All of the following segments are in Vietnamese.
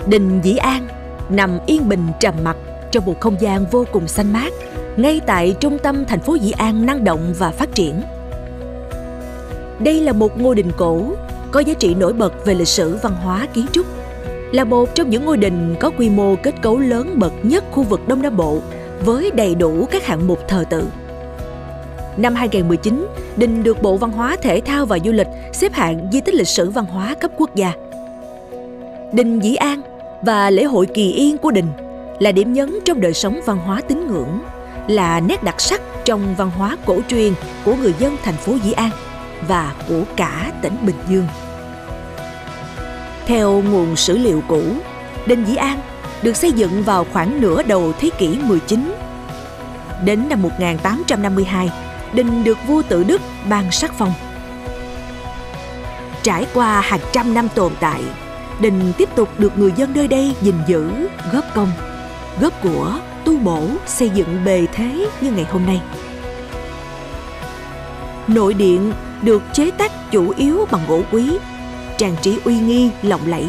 Đình Dĩ An nằm yên bình trầm mặc trong một không gian vô cùng xanh mát, ngay tại trung tâm thành phố Dĩ An năng động và phát triển. Đây là một ngôi đình cổ có giá trị nổi bật về lịch sử văn hóa kiến trúc, là một trong những ngôi đình có quy mô kết cấu lớn bậc nhất khu vực Đông Nam Bộ với đầy đủ các hạng mục thờ tự. Năm 2019, đình được Bộ Văn hóa, Thể thao và Du lịch xếp hạng di tích lịch sử văn hóa cấp quốc gia. Đình Dĩ An và lễ hội Kỳ Yên của đình là điểm nhấn trong đời sống văn hóa tín ngưỡng, là nét đặc sắc trong văn hóa cổ truyền của người dân thành phố Dĩ An và của cả tỉnh Bình Dương. Theo nguồn sử liệu cũ, đình Dĩ An được xây dựng vào khoảng nửa đầu thế kỷ 19. Đến năm 1852, đình được vua Tự Đức ban sắc phong. Trải qua hàng trăm năm tồn tại, đình tiếp tục được người dân nơi đây gìn giữ, góp công, góp của, tu bổ, xây dựng bề thế như ngày hôm nay. Nội điện được chế tác chủ yếu bằng gỗ quý, trang trí uy nghi, lộng lẫy.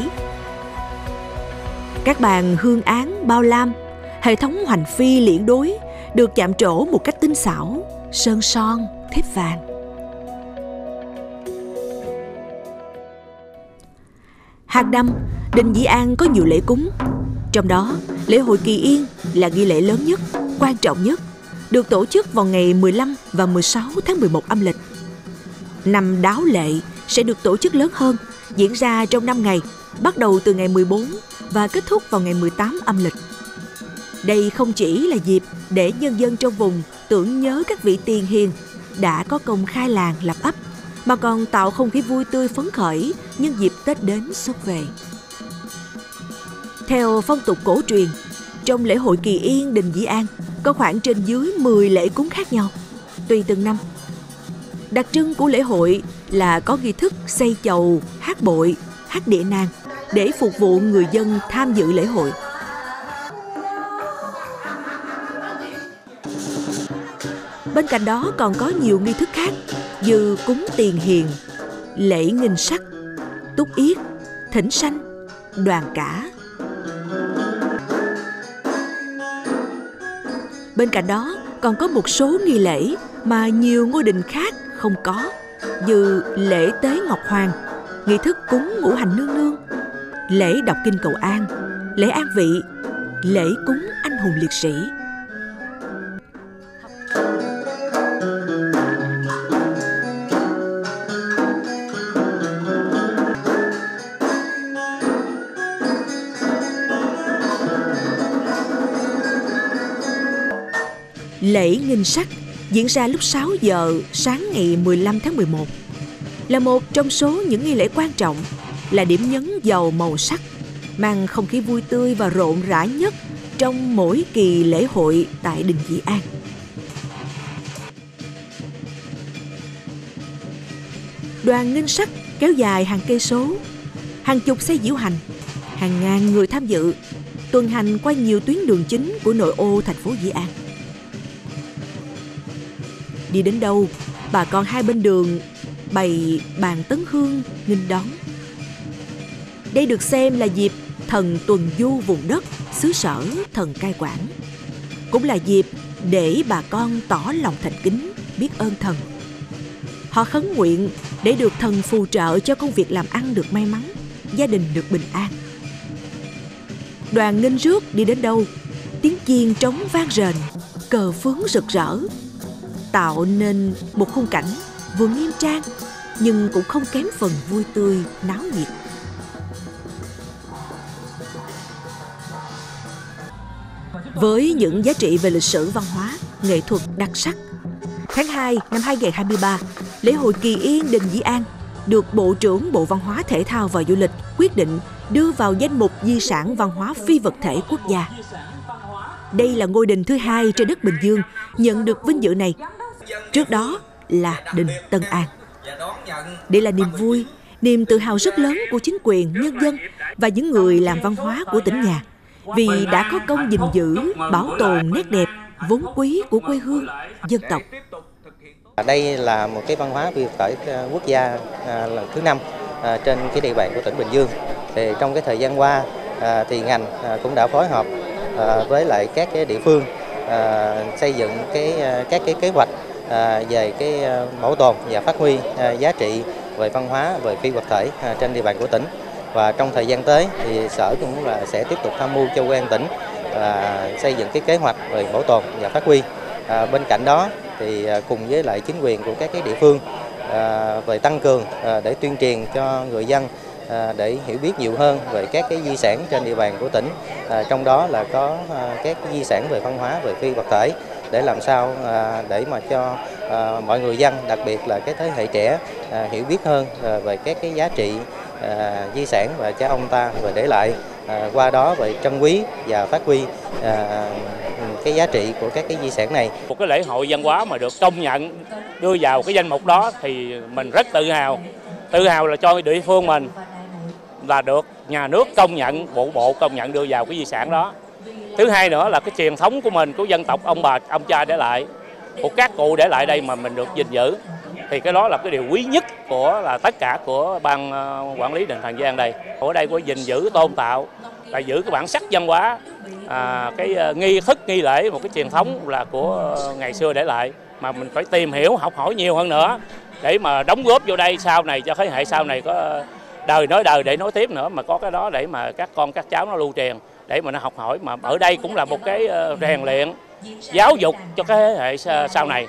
Các bàn hương án bao lam, hệ thống hoành phi liễn đối được chạm trổ một cách tinh xảo, sơn son, thép vàng. Hàng năm, đình Dĩ An có nhiều lễ cúng, trong đó lễ hội Kỳ Yên là nghi lễ lớn nhất, quan trọng nhất, được tổ chức vào ngày 15 và 16 tháng 11 âm lịch. Năm Đáo Lệ sẽ được tổ chức lớn hơn, diễn ra trong 5 ngày, bắt đầu từ ngày 14 và kết thúc vào ngày 18 âm lịch. Đây không chỉ là dịp để nhân dân trong vùng tưởng nhớ các vị tiền hiền đã có công khai làng lập ấp, mà còn tạo không khí vui tươi phấn khởi nhân dịp Tết đến xuân về. Theo phong tục cổ truyền, trong lễ hội Kỳ Yên đình Dĩ An có khoảng trên dưới 10 lễ cúng khác nhau, tùy từng năm. Đặc trưng của lễ hội là có nghi thức xây chầu, hát bội, hát địa nang để phục vụ người dân tham dự lễ hội. Bên cạnh đó còn có nhiều nghi thức khác như cúng tiền hiền, lễ nghinh sắc, túc yết, thỉnh sanh, đoàn cả. Bên cạnh đó còn có một số nghi lễ mà nhiều ngôi đình khác không có, như lễ tế Ngọc Hoàng, nghi thức cúng ngũ hành nương nương, lễ đọc kinh cầu an, lễ an vị, lễ cúng anh hùng liệt sĩ. Lễ nghinh sắc diễn ra lúc 6 giờ sáng ngày 15 tháng 11, là một trong số những nghi lễ quan trọng, là điểm nhấn giàu màu sắc, mang không khí vui tươi và rộn rã nhất trong mỗi kỳ lễ hội tại đình Dĩ An. Đoàn nghinh sắc kéo dài hàng cây số, hàng chục xe diễu hành, hàng ngàn người tham dự, tuần hành qua nhiều tuyến đường chính của nội ô thành phố Dĩ An. Đi đến đâu, bà con hai bên đường bày bàn tấn hương nghênh đón. Đây được xem là dịp thần tuần du vùng đất xứ sở thần cai quản, cũng là dịp để bà con tỏ lòng thành kính, biết ơn thần. Họ khấn nguyện để được thần phù trợ cho công việc làm ăn được may mắn, gia đình được bình an. Đoàn nghênh rước đi đến đâu, tiếng chiên trống vang rền, cờ phướng rực rỡ, tạo nên một khung cảnh vừa nghiêm trang nhưng cũng không kém phần vui tươi, náo nhiệt. Với những giá trị về lịch sử văn hóa, nghệ thuật đặc sắc, tháng 2 năm 2023, lễ hội Kỳ Yên đình Dĩ An được Bộ trưởng Bộ Văn hóa, Thể thao và Du lịch quyết định đưa vào danh mục di sản văn hóa phi vật thể quốc gia. Đây là ngôi đình thứ hai trên đất Bình Dương nhận được vinh dự này. Trước đó là đình Tân An. Đây là niềm vui, niềm tự hào rất lớn của chính quyền, nhân dân và những người làm văn hóa của tỉnh nhà, vì đã có công gìn giữ, bảo tồn nét đẹp, vốn quý của quê hương, dân tộc. Đây là một cái văn hóa phi vật thể quốc gia lần thứ 5 trên cái địa bàn của tỉnh Bình Dương. Thì trong cái thời gian qua, thì ngành cũng đã phối hợp với lại các cái địa phương xây dựng các cái kế hoạch về cái bảo tồn và phát huy giá trị về văn hóa, về phi vật thể trên địa bàn của tỉnh. Và trong thời gian tới thì Sở cũng sẽ tiếp tục tham mưu cho Ủy ban nhân dân tỉnh xây dựng cái kế hoạch về bảo tồn và phát huy. Bên cạnh đó thì cùng với lại chính quyền của các cái địa phương về tăng cường để tuyên truyền cho người dân để hiểu biết nhiều hơn về các cái di sản trên địa bàn của tỉnh, trong đó là có các cái di sản về văn hóa, về phi vật thể, để làm sao để mà cho mọi người dân, đặc biệt là cái thế hệ trẻ hiểu biết hơn về các cái giá trị di sản và cha ông ta và để lại, qua đó về trân quý và phát huy cái giá trị của các cái di sản này. Một cái lễ hội văn hóa mà được công nhận đưa vào cái danh mục đó thì mình rất tự hào là cho địa phương mình là được nhà nước công nhận, bộ công nhận đưa vào cái di sản đó. Thứ hai nữa là cái truyền thống của mình, của dân tộc ông bà, ông cha để lại, của các cụ để lại đây mà mình được gìn giữ, thì cái đó là cái điều quý nhất của là tất cả của ban quản lý đền Thần Giang đây. Ở đây có gìn giữ, tôn tạo, là giữ cái bản sắc văn hóa, cái nghi thức, nghi lễ, một cái truyền thống là của ngày xưa để lại, mà mình phải tìm hiểu, học hỏi nhiều hơn nữa để mà đóng góp vô đây sau này cho thế hệ sau này có đời nói đời để nói tiếp nữa, mà có cái đó để mà các con các cháu nó lưu truyền, để mà nó học hỏi, mà ở đây cũng là một cái rèn luyện, giáo dục cho cái thế hệ sau này.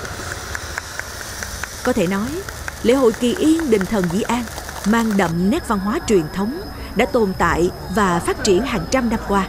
Có thể nói, lễ hội Kỳ Yên Đình Thần Dĩ An mang đậm nét văn hóa truyền thống đã tồn tại và phát triển hàng trăm năm qua.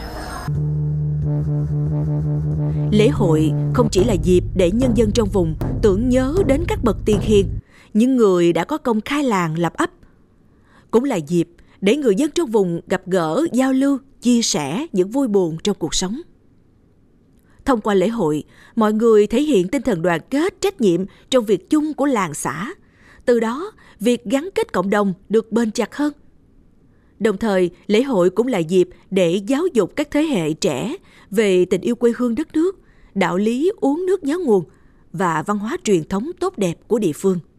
Lễ hội không chỉ là dịp để nhân dân trong vùng tưởng nhớ đến các bậc tiền hiền, những người đã có công khai làng lập ấp, cũng là dịp để người dân trong vùng gặp gỡ, giao lưu, chia sẻ những vui buồn trong cuộc sống. Thông qua lễ hội, mọi người thể hiện tinh thần đoàn kết, trách nhiệm trong việc chung của làng xã. Từ đó, việc gắn kết cộng đồng được bền chặt hơn. Đồng thời, lễ hội cũng là dịp để giáo dục các thế hệ trẻ về tình yêu quê hương đất nước, đạo lý uống nước nhớ nguồn và văn hóa truyền thống tốt đẹp của địa phương.